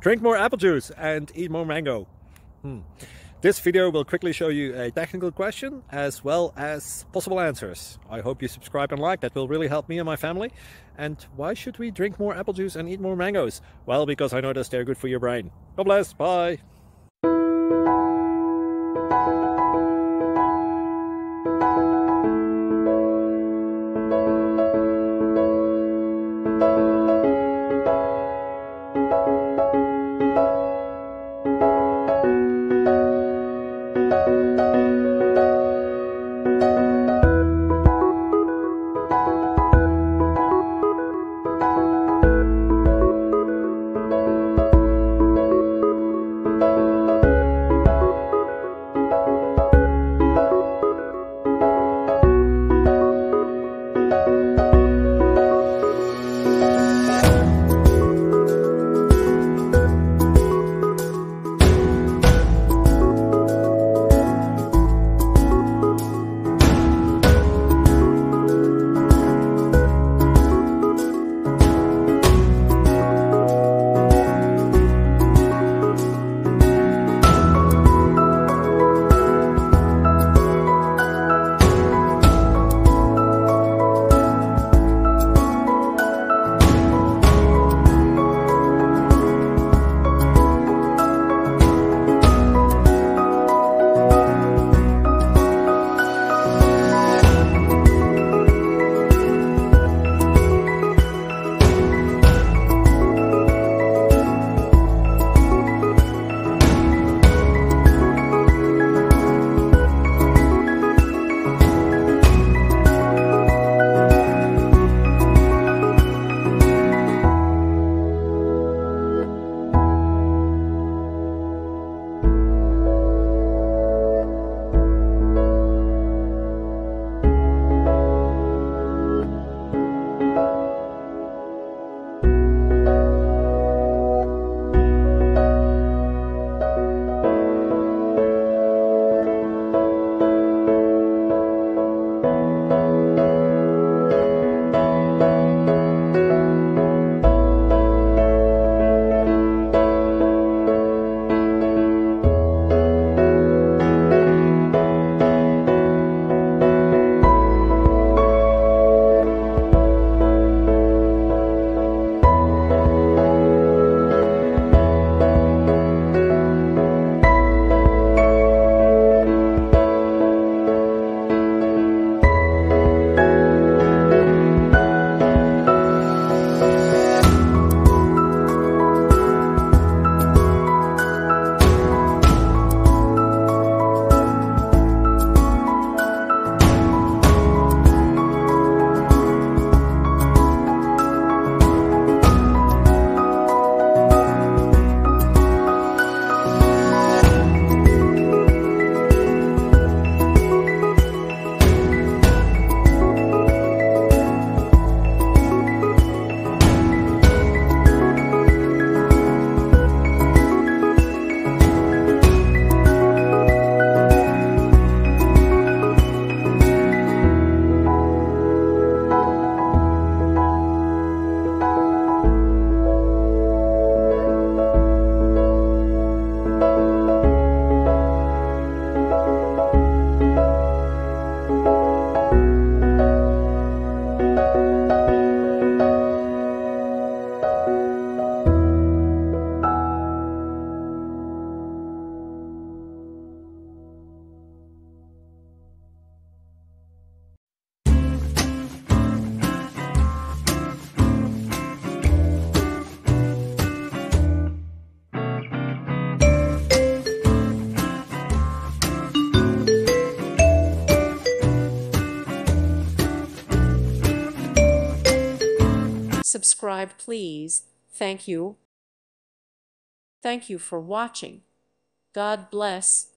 Drink more apple juice and eat more mango. This video will quickly show you a technical question as well as possible answers. I hope you subscribe and like, that will really help me and my family. And why should we drink more apple juice and eat more mangoes? Well, because I noticed they're good for your brain. God bless, bye! Subscribe, please. Thank you. Thank you for watching. God bless.